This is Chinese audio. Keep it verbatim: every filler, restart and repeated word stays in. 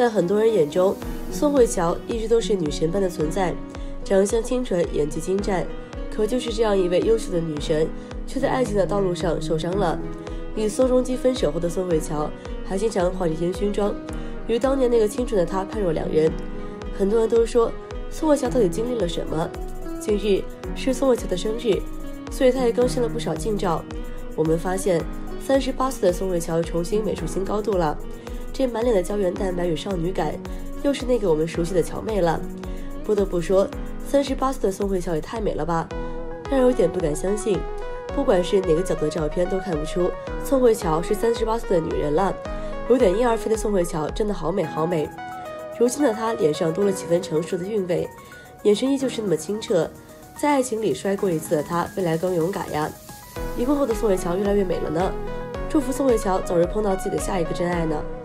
在很多人眼中，宋慧乔一直都是女神般的存在，长相清纯，演技精湛。可就是这样一位优秀的女神，却在爱情的道路上受伤了。与宋仲基分手后的宋慧乔，还经常化着烟熏妆，与当年那个清纯的她判若两人。很多人都说，宋慧乔到底经历了什么？近日是宋慧乔的生日，所以她也更新了不少近照。我们发现，三十八岁的宋慧乔重新美出新高度了，这满脸的胶原蛋白与少女感，又是那个我们熟悉的乔妹了。不得不说，三十八岁的宋慧乔也太美了吧，让人有点不敢相信。不管是哪个角度的照片，都看不出宋慧乔是三十八岁的女人了。有点婴儿肥的宋慧乔真的好美好美。如今的她脸上多了几分成熟的韵味，眼神依旧是那么清澈。在爱情里摔过一次的她，未来更勇敢呀。离婚后的宋慧乔越来越美了呢。祝福宋慧乔早日碰到自己的下一个真爱呢。